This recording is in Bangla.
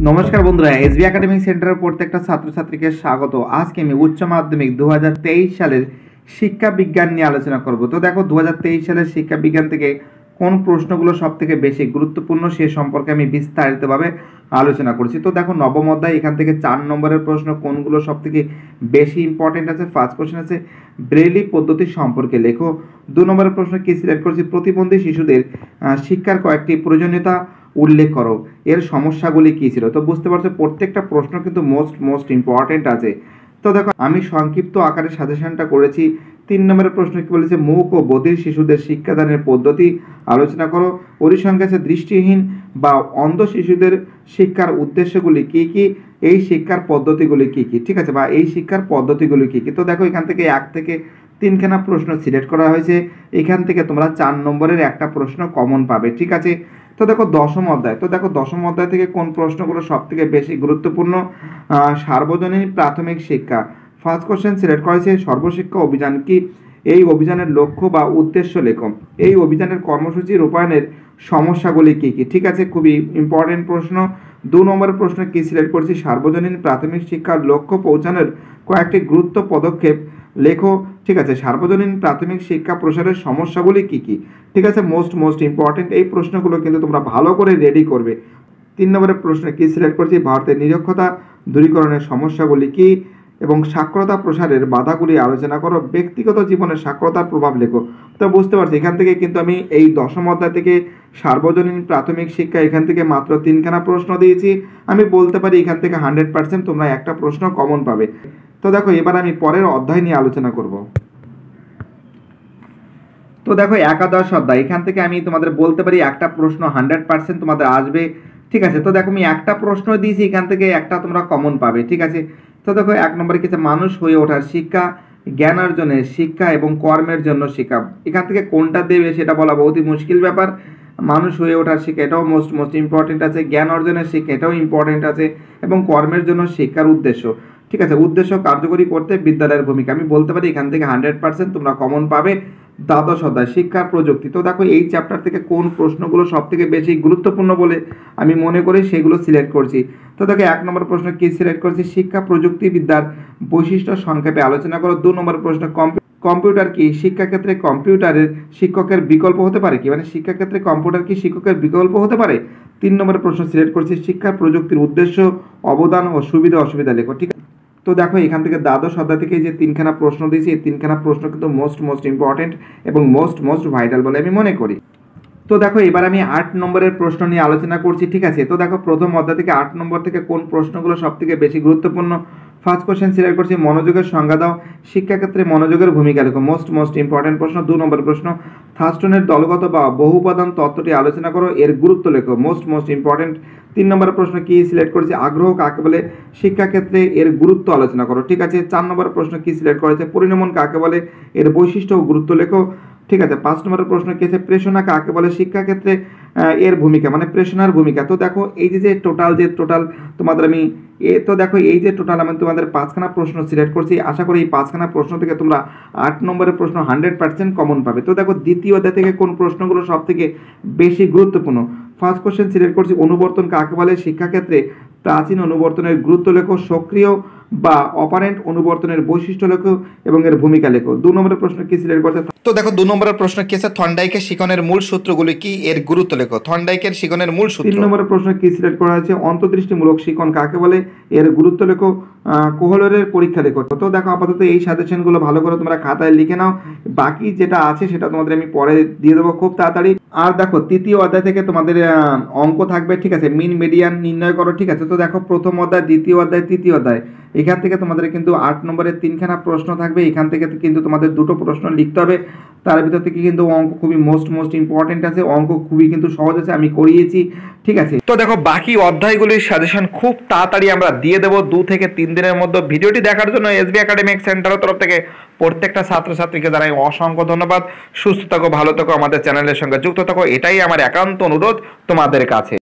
নমস্কার বন্ধুরা, এসবি একাডেমিক সেন্টারের প্রত্যেকটা ছাত্রছাত্রীকে স্বাগত। আজকে আমি উচ্চ মাধ্যমিক 2023 সালের শিক্ষা বিজ্ঞান নিয়ে আলোচনা করব। তো দেখো 2023 সালের শিক্ষা বিজ্ঞান থেকে কোন প্রশ্নগুলো সবথেকে বেশি গুরুত্বপূর্ণ সে সম্পর্কে আমি বিস্তারিতভাবে আলোচনা করছি। তো দেখো নবম অধ্যায় এখান থেকে 4 নম্বরের প্রশ্ন কোনগুলো সবথেকে বেশি ইম্পর্টেন্ট আছে। ফার্স্ট কোশ্চেন আছে ব্রেইলি পদ্ধতি সম্পর্কে লেখো। 2 নম্বরের প্রশ্ন কি সিলেক্ট করছি, প্রতিবন্ধী শিশুদের শিক্ষার কয়েকটি প্রয়োজনীয়তা উল্লেখ করো, এর সমস্যাগুলি কী ছিল। তো বুঝতে পারছো প্রত্যেকটা প্রশ্ন কিন্তু মোস্ট ইম্পর্টেন্ট আছে। তো দেখো আমি সংক্ষিপ্ত আকারে সাজেশনটা করেছি। 3 নম্বরের প্রশ্ন কি বলেছে, মূক ও বধির শিশুদের শিক্ষাদানের পদ্ধতি আলোচনা করো। পরিসংখ্যা আছে দৃষ্টিহীন বা অন্ধ শিশুদের শিক্ষার উদ্দেশ্যগুলি কী কী, এই শিক্ষার পদ্ধতিগুলি কী কী, ঠিক আছে, বা এই শিক্ষার পদ্ধতিগুলি কী কী। তো দেখো এখান থেকে 1 থেকে 3খানা প্রশ্ন সিলেক্ট করা হয়েছে। এখান থেকে তোমরা 4 নম্বরের একটা প্রশ্ন কমন পাবে, ঠিক আছে। তো দেখো দশম অধ্যায় থেকে কোন প্রশ্নগুলো সব থেকে বেশি গুরুত্বপূর্ণ, সার্বজনীন প্রাথমিক শিক্ষা। ফার্স্ট কোশ্চেন সিলেক্ট করেছে সর্বশিক্ষা অভিযান কি, এই অভিযানের লক্ষ্য বা উদ্দেশ্য লেখো। এই অভিযানের কর্মসূচি রূপায়ণের সমস্যাগুলি কী কী, ঠিক আছে, খুবই ইম্পর্টেন্ট প্রশ্ন। 2 নম্বরের প্রশ্ন কি সিলেক্ট করছি, সার্বজনীন প্রাথমিক শিক্ষার লক্ষ্য পৌঁছানোর কয়েকটি গুরুত্ব পদক্ষেপ লেখো, ঠিক আছে। সার্বজনীন প্রাথমিক শিক্ষা প্রসারের সমস্যাগুলি কী কী, ঠিক আছে, মোস্ট ইম্পর্টেন্ট। এই প্রশ্নগুলো কিন্তু তোমরা ভালো করে রেডি করবে। 3 নম্বরের প্রশ্ন কি সিলেক্ট করছি, ভারতের নিরক্ষরতা দূরীকরণের সমস্যাগুলি কী এবং সাক্ষরতা প্রসারের বাধাগুলি আলোচনা করো। ব্যক্তিগত জীবনে সাক্ষরতার প্রভাব লেখো। তো বুঝতে পারছি এখান থেকে কিন্তু আমি এই দশম অধ্যায় থেকে সার্বজনীন প্রাথমিক শিক্ষা এখান থেকে মাত্র 3খানা প্রশ্ন দিয়েছি। আমি বলতে পারি এখান থেকে 100% তোমরা একটা প্রশ্ন কমন পাবে। তো দেখো এবার আমি পরের অধ্যায় নিয়ে আলোচনা করব। তো দেখো একাদশ অধ্যায়, এখান থেকে আমি তোমাদের বলতে পারি একটা প্রশ্ন 100% তোমাদের আসবে, ঠিক আছে। তো দেখো আমি একটা প্রশ্ন দিয়েছি, এখান থেকে একটা তোমরা কমন পাবে, ঠিক আছে। তো দেখো 1 নম্বরে কি আছে, মানুষ হয়ে ওঠার শিক্ষা, জ্ঞান অর্জনের শিক্ষা এবং কর্মের জন্য শিক্ষা। এখান থেকে কোনটা দেবে সেটা বলা বহুতই মুশকিল ব্যাপার। মানুষ হয়ে ওঠার শিক্ষা এটাও মোস্ট ইম্পর্টেন্ট আছে, জ্ঞান অর্জনের শিক্ষা এটাও ইম্পর্টেন্ট আছে, এবং কর্মের জন্য শিক্ষার উদ্দেশ্য, ঠিক আছে, উদ্দেশ্য কার্যকরী করতে বিদ্যালয়ের ভূমিকা। আমি বলতে পারি এখান থেকে 100% তোমরা কমন পাবে। দ্বাদশ অধ্যায় শিক্ষার প্রযুক্তি। তো দেখো এই চ্যাপ্টার থেকে কোন প্রশ্নগুলো সব থেকে বেশি গুরুত্বপূর্ণ বলে আমি মনে করি সেগুলো সিলেক্ট করছি। তো দেখো 1 নম্বর প্রশ্ন কি সিলেক্ট করছি, শিক্ষা প্রযুক্তিবিদ্যার বৈশিষ্ট্য সংক্ষেপে আলোচনা করো। 2 নম্বর প্রশ্ন কম্পিউটার কি শিক্ষাক্ষেত্রে কম্পিউটারের শিক্ষকের বিকল্প হতে পারে কি, মানে শিক্ষাক্ষেত্রে কম্পিউটার কি শিক্ষকের বিকল্প হতে পারে। 3 নম্বরের প্রশ্ন সিলেক্ট করছি শিক্ষা প্রযুক্তির উদ্দেশ্য, অবদান ও সুবিধা অসুবিধা লেখো, ঠিক আছে। তো দেখো এখান থেকে দ্বাদশ অধ্যায় থেকে যে 3খানা প্রশ্ন দিয়েছি, এই 3খানা প্রশ্ন কিন্তু মোস্ট ইম্পর্টেন্ট এবং মোস্ট ভাইটাল বলে আমি মনে করি। তো দেখো এবার আমি 8 নম্বরের প্রশ্ন নিয়ে আলোচনা করছি, ঠিক আছে। তো দেখো প্রথম অধ্যায় থেকে 8 নম্বর থেকে কোন প্রশ্নগুলো সব থেকে বেশি গুরুত্বপূর্ণ। ফার্স্ট কোশ্চেন সিলেক্ট করছি মনোযোগের সংজ্ঞা দাও, শিক্ষাক্ষেত্রে মনোযোগের ভূমিকা লেখো, মোস্ট ইম্পর্টেন্ট প্রশ্ন। 2 নম্বর প্রশ্ন থার্স্টনের দলগত বা বহুপাদান তত্ত্বটি আলোচনা করো, এর গুরুত্ব লেখো, মোস্ট ইম্পর্টেন্ট। 3 নম্বর প্রশ্ন কি সিলেক্ট করেছি, আগ্রহ কাকে বলে, শিক্ষাক্ষেত্রে এর গুরুত্ব আলোচনা করো, ঠিক আছে। 4 নম্বর প্রশ্ন কি সিলেক্ট করেছে, পরিণমন কাকে বলে, এর বৈশিষ্ট্য ও গুরুত্ব লেখো, ঠিক আছে। 5 নম্বরের প্রশ্ন কি আছে, প্রেষণা কাকে বলে, শিক্ষাক্ষেত্রে এর ভূমিকা, মানে প্রেষণার ভূমিকা। তো দেখো এই যে টোটাল তোমাদের আমি তো দেখো এই যে টোটাল আমি তোমাদের 5খানা প্রশ্ন সিলেক্ট করছি। আশা করি এই 5খানা প্রশ্ন থেকে তোমরা 8 নম্বরের প্রশ্ন 100% কমন পাবে। তো দেখো দ্বিতীয় অধ্যায় থেকে কোন প্রশ্নগুলো সব থেকে বেশি গুরুত্বপূর্ণ। ফার্স্ট কোশ্চেন সিলেক্ট করছি অনুবর্তন কাকে বলে, শিক্ষাক্ষেত্রে প্রাচীন অনুবর্তনের গুরুত্ব লেখো, সক্রিয় বা অপারেন্ট অনুবর্তনের বৈশিষ্ট্য লেখো এবং এর ভূমিকা লেখো। 2 নম্বরের প্রশ্ন কি সিলেক্ট করছে, তো দেখো 2 নম্বরের প্রশ্ন কি আছে, থর্নডাইকের শিকনের মূল সূত্রগুলি কি, এর গুরুত্ব লেখো, থর্নডাইকের শিকনের মূল সূত্র। 3 নম্বরের প্রশ্ন কি সিলেক্ট করা হয়েছে, অন্তর্দৃষ্টিমূলক শিকন কাকে বলে, এর গুরুত্ব লেখো, কোহলরের পরীক্ষা লেখো। তো দেখো আপাতত এই সাজেশনগুলো ভালো করে তোমরা খাতায় লিখে নাও, বাকি যেটা আছে সেটা তোমাদের আমি পরে দিয়ে দেবো খুব তাড়াতাড়ি। আর দেখো তৃতীয় অধ্যায় থেকে তোমাদের অঙ্ক থাকবে, ঠিক আছে, মিন মিডিয়ান নির্ণয় করো, ঠিক আছে। তো দেখো প্রথম অধ্যায়, দ্বিতীয় অধ্যায়, তৃতীয় অধ্যায়, এখান থেকে তোমাদের কিন্তু 8 নম্বরের 3খানা প্রশ্ন থাকবে। এখান থেকে কিন্তু তোমাদের 2টো প্রশ্ন লিখতে হবে, তার ভিতর থেকে কিন্তু অঙ্ক খুবই মোস্ট ইম্পর্টেন্ট আছে, অঙ্ক খুবই কিন্তু সহজ আছে, আমি করিয়েছি, ঠিক আছে। তো দেখো বাকি অধ্যায়গুলির সাজেশন খুব তাড়াতাড়ি আমরা দিয়ে দেবো 2 থেকে 3 দিনের মধ্যে। ভিডিওটি দেখার জন্য এসবি একাডেমিক সেন্টারের তরফ থেকে প্রত্যেকটা ছাত্রছাত্রীকে জানাই অসংখ্য ধন্যবাদ। সুস্থ থাকো, ভালো থাকো, আমাদের চ্যানেলের সঙ্গে যুক্ত থাকো, এটাই আমার একান্ত অনুরোধ তোমাদের কাছে।